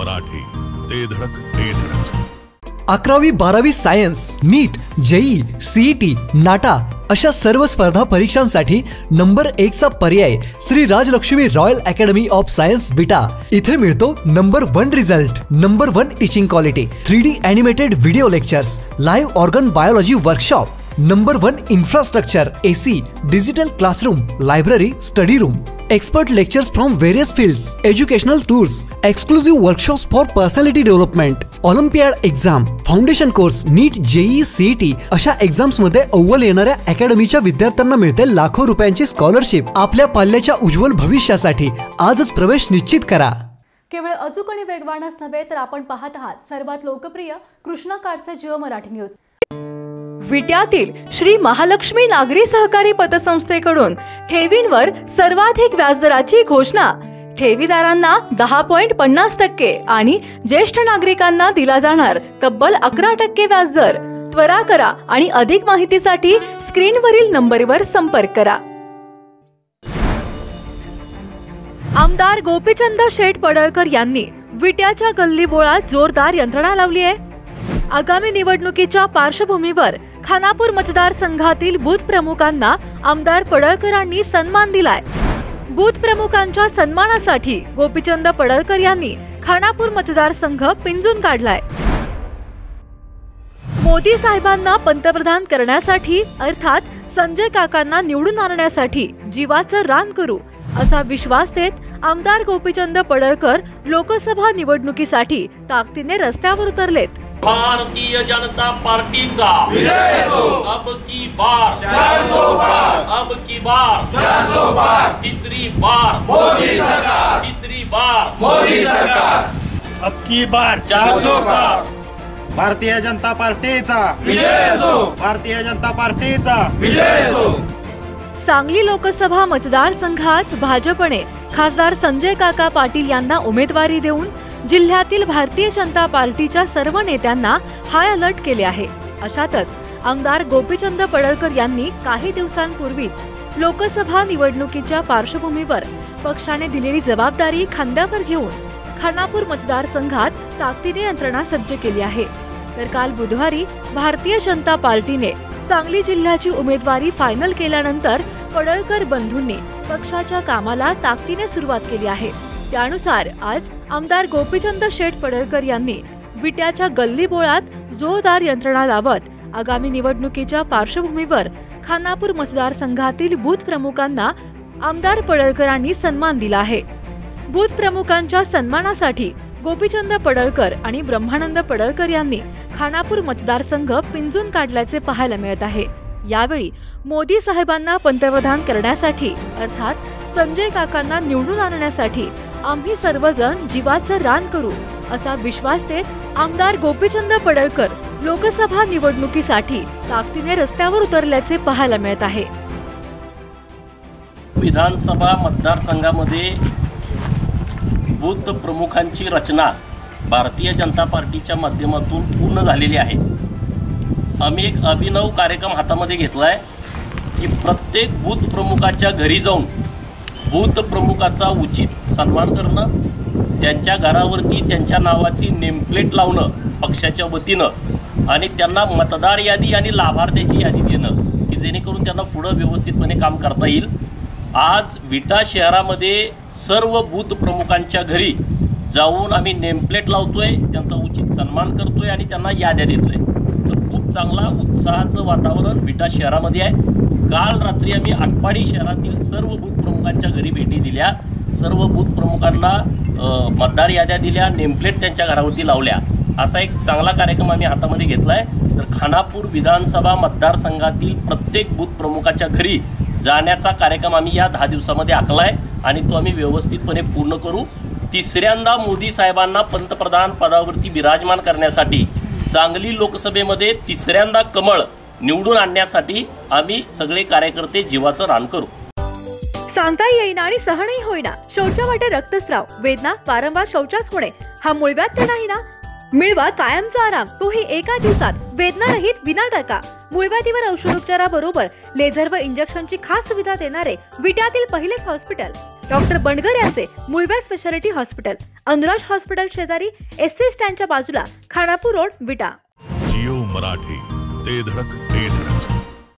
मराठी, ते धडक ते धडक। 11वी 12वी science, NEET, JEE, CET, NATA अशा सर्व स्पर्धा परीक्षांसाठी नंबर 1 चा पर्याय Shri Rajlakshmi royal academy of science Vita. इथे मिळतो number 1 result, number 1 teaching quality, 3D animated video lectures, live organ biology workshop, number 1 infrastructure, AC, digital classroom, library, study room, expert lectures from various fields, educational tours, exclusive workshops for personality development, Olympiad exam, foundation course, NEET, JEE, CET अशा exams मध्ये अव्वल येणाऱ्या अकॅडमीच्या विद्यार्थ्यांना मिळते लाखो रुपयांची scholarship. आपल्या पाल्याच्या उज्ज्वल भविष्यासाठी आजच प्रवेश निश्चित करा। केवळ अचूक आणि वेगवानच नव्हे तर आपण पाहत आहात सर्वात लोकप्रिय कृष्णा कार्डचे जिओ मराठी न्यूज। विट्यातील श्री महालक्ष्मी नागरी सहकारी पतसंस्थेकडून ठेवींवर सर्वाधिक व्याजदराची घोषणा। ठेवीदारांना 10.50% आणि ज्येष्ठ नागरिकांना दिला जाणार तब्बल 11% व्याजदर। त्वरा करा आणि अधिक माहितीसाठी स्क्रीनवरील नंबरवर संपर्क करा। आमदार गोपीचंद शेठ पडळकर यांनी विट्याच्या गल्लीबोळात जोरदार यंत्रणा लावली आहे। आगामी निवडणुकीच्या पार्श्वभूमीवर खानापूर मतदारसंघातील बूथ प्रमुखांना आमदार पडळकरांनी सन्मान दिलाय। बूथ प्रमुखांच्या सन्मानासाठी गोपीचंद पडळकर यांनी खानापूर मतदारसंघ पिंजून काढलाय। मोदी साहेबांना पंतप्रधान करण्यासाठी अर्थात संजय काकांना निवडून आणण्यासाठी जीवाचं रान करू असा विश्वास देत आमदार गोपीचंद पडळकर लोकसभा निवडणुकीसाठी ताकदीने रस्त्यावर उतरलेत। भारतीय जनता पार्टीचा विजय असो। अब की बार 400 बार, अब की बार 400 बार, तीसरी बार मोदी सरकार, तीसरी बार मोदी सरकार, अब की बार 400 बार। भारतीय जनता पार्टीचा विजय असो। भारतीय जनता पार्टीचा विजय असो। सांगली लोकसभा मतदारसंघात भाजपने खासदार संजय काका पाटील यांना उमेदवारी देऊन जिल्ह्यातील भारतीय जनता पार्टीच्या सर्व नेत्यांना हाय अलर्ट केले आहे। अशातच आमदार गोपीचंद पडळकर यांनी काही दिवसांपूर्वीच लोकसभा निवडणुकीच्या पार्श्वभूमीवर पक्षाने दिलेली जबाबदारी खांद्यावर घेऊन खानापूर मतदारसंघात ताकदीने यंत्रणा सज्ज केली आहे। तर काल बुधवारी भारतीय जनता पार्टीने सांगली जिल्ह्याची उमेदवारी फायनल केल्यानंतर पडळकर बंधूंनी पक्षाच्या कामाला ताकदीने सुरुवात केली आहे। त्यानुसार आज आमदार गोपीचंद शेठ पडळकर यांनी विट्याच्या गल्लीबोळात जोरदार यंत्रणा लावत आगामी निवडणुकीच्या पार्श्वभूमीवर खानापूर मतदारसंघातील बूथ प्रमुखांना आमदार पडळकरांनी सन्मान दिला आहे। बूथ प्रमुखांच्या सन्मानासाठी गोपीचंद पडळकर आणि ब्रह्मानंद पडळकर यांनी खानापूर मतदारसंघ पिंजून काढल्याचे पाहायला मिळत आहे। यावेळी मोदी साहेबांना पंतप्रधान करण्यासाठी अर्थात संजय काकांना निवडून आणण्यासाठी आम्ही सर्वजण जीवाचं रान करू असा विश्वास देत आमदार गोपीचंद पडळकर लोकसभा निवडणुकीसाठी ताकदीने रस्त्यावर उतरल्याचे पाहायला मिळत आहे। विधानसभा मतदारसंघामध्ये बूथ प्रमुखांची रचना भारतीय जनता पार्टीच्या माध्यमातून पूर्ण झालेली आहे। आम्ही एक अभिनव कार्यक्रम हातामध्ये घेतलाय की प्रत्येक बूथ प्रमुखाच्या घरी जाऊन बूथ प्रमुखाचा उचित सन्मान करणं, त्यांच्या घरावरती त्यांच्या नावाची नेमप्लेट लावणं पक्षाच्या वतीनं आणि त्यांना मतदार यादी आणि लाभार्थ्याची यादी देणं की जेणेकरून त्यांना पुढं व्यवस्थितपणे काम करता येईल। आज विटा शहरामध्ये सर्व बूथ प्रमुखांच्या घरी जाऊन आम्ही नेमप्लेट लावतोय, त्यांचा उचित सन्मान करतोय आणि त्यांना याद्या देतोय। तर खूप चांगला उत्साहाचं वातावरण विटा शहरामध्ये आहे। काल रात्री आम्ही आटपाडी शहरातील सर्व बूथ प्रमुखांच्या घरी भेटी दिल्या, सर्व बूथ प्रमुखांना मतदार याद्या दिल्या, नेमप्लेट त्यांच्या घरावरती लावल्या। असा एक चांगला कार्यक्रम आम्ही हातामध्ये घेतलाय। तर खानापूर विधानसभा मतदारसंघातील प्रत्येक बूथ प्रमुखाच्या घरी जाण्याचा कार्यक्रम आम्ही या 10 दिवसामध्ये आखलाय आणि तो आम्ही व्यवस्थितपणे पूर्ण करू। तिसऱ्यांदा मोदी साहेबांना पंतप्रधान पदावरती विराजमान करण्यासाठी सांगली लोकसभेमध्ये तिसऱ्यांदा कमळ निवडून आणण्यासाठी आम्ही सगळे कार्यकर्ते जीवाचं रान करू। सांगता येईना आणि सहनही होईना, शौचा वाटे रक्तस्राव, वेदना, वारंवार शौचास होणे हा मूळव्याध तर नाही ना? मिळवा कायमचा आराम, तोही एका दिवसात, वेदनारहित विना टाका। मूळव्याधीवर औषधोपचाराबरोबर लेझर व इंजेक्शनची खास सुविधा देणारे विट्यातील पहिलेच हॉस्पिटल डॉक्टर बंडगर यांचे मुळव्या स्पेशालिटी हॉस्पिटल, अनुराज हॉस्पिटल शेजारी, एससी स्टँडच्या बाजूला, खानापूर रोड, विटा. जिओ मराठी, ते धडक ते धडक.